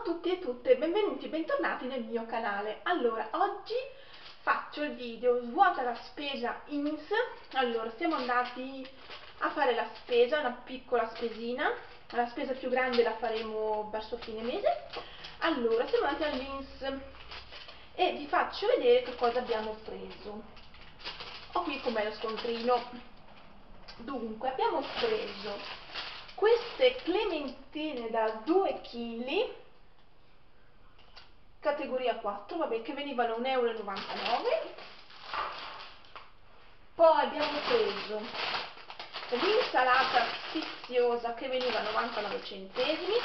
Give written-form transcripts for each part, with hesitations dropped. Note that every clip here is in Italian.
tutti e tutte, benvenuti e bentornati nel mio canale. Allora, oggi faccio il video svuota la spesa INS. Allora, siamo andati a fare la spesa, una piccola spesina. La spesa più grande la faremo verso fine mese. Allora, siamo andati all'INS e vi faccio vedere che cosa abbiamo preso. Ho qui com'è lo scontrino. Dunque, abbiamo preso queste clementine da 2 kg, categoria 4, vabbè, che venivano 1,99 €. Poi abbiamo preso l'insalata sfiziosa che veniva 99 centesimi.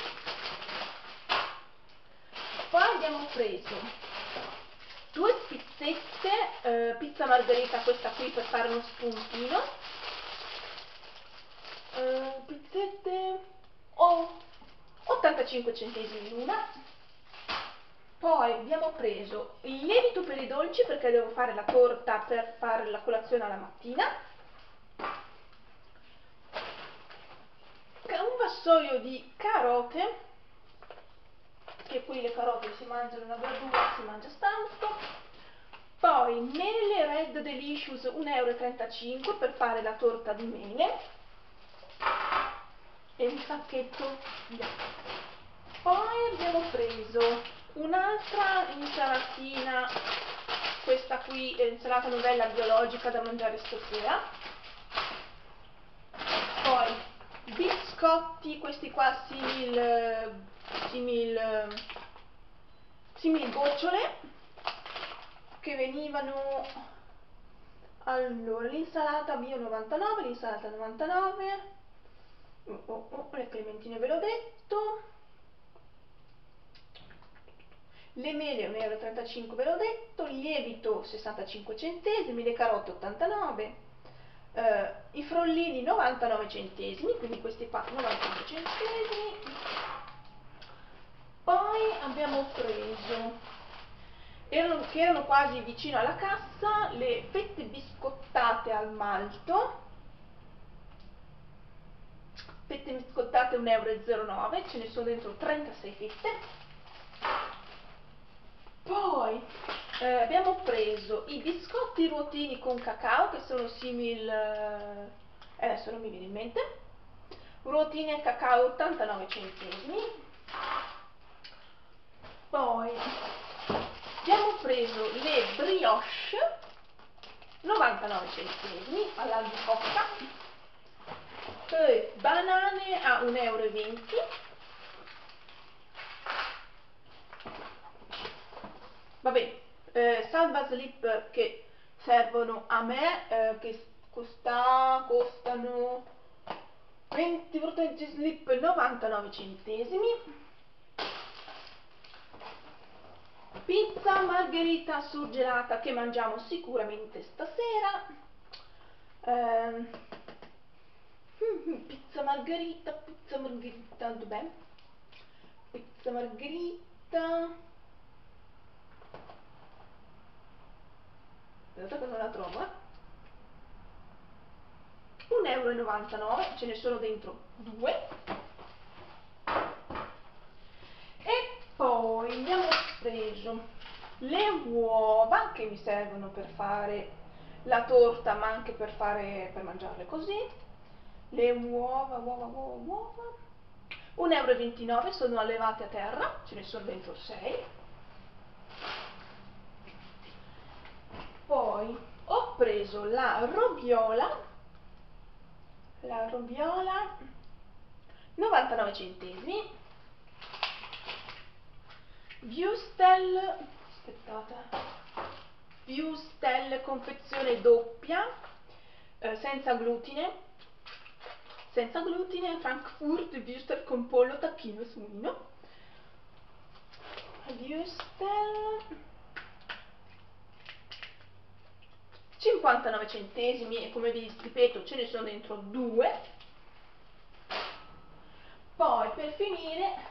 Poi abbiamo preso 2 pizzette, pizza margherita, questa qui per fare uno spuntino. Pizzette 85 centesimi l'una. Poi abbiamo preso il lievito per i dolci perché devo fare la torta per fare la colazione alla mattina, un vassoio di carote, che qui le carote si mangiano, una verdura si mangia tanto. Poi mele Red Delicious 1,35 € per fare la torta di mele e un sacchetto bianco. Poi abbiamo preso un'altra insalatina, questa qui è insalata novella biologica da mangiare stasera. Poi biscotti, questi qua simil gocciole, che venivano, allora, l'insalata bio 99, l'insalata 99, le clementine ve l'ho detto, le mele 1,35 € ve l'ho detto, il lievito 65 centesimi, le carote 89, i frollini 99 centesimi, quindi questi qua 99 centesimi. Poi abbiamo preso, che erano quasi vicino alla cassa, le fette biscottate al malto, fette biscottate 1,09 €, ce ne sono dentro 36 fette. Poi abbiamo preso i biscotti ruotini con cacao, che sono simil, adesso non mi viene in mente, ruotini al cacao 89 centesimi. Poi abbiamo preso le brioche 99 centesimi all'albicocca, poi banane a 1,20 €. Vabbè, salva slip che servono a me, che costano 20 proteggi slip 99 centesimi. Pizza margherita surgelata che mangiamo sicuramente stasera. Pizza margherita, dov'è? Pizza margherita, aspetta che non la trovo, 1,99 €, ce ne sono dentro 2. E poi abbiamo preso le uova che mi servono per fare la torta, ma anche per mangiarle così. Le uova 1,29 €, sono allevate a terra, ce ne sono dentro 6. Poi ho preso la robiola 99 centesimi. Wüstel confezione doppia, senza glutine, Frankfurt Wüstel con pollo, tacchino e suino. Wüstel 59 centesimi e, come vi ripeto, ce ne sono dentro 2. Poi per finire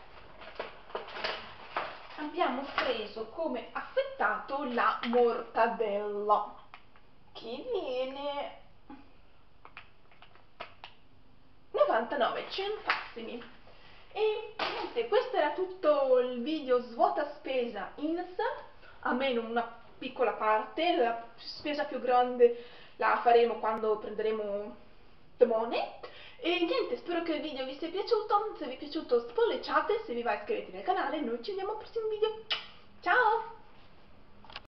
abbiamo preso come affettato la mortadella, che viene 99 centesimi. E niente, questo era tutto il video svuota spesa ins, almeno una piccola parte. La spesa più grande la faremo quando prenderemo the money. E niente, spero che il video vi sia piaciuto. Se vi è piaciuto spolliciate, se vi va iscrivetevi al canale e noi ci vediamo al prossimo video. Ciao!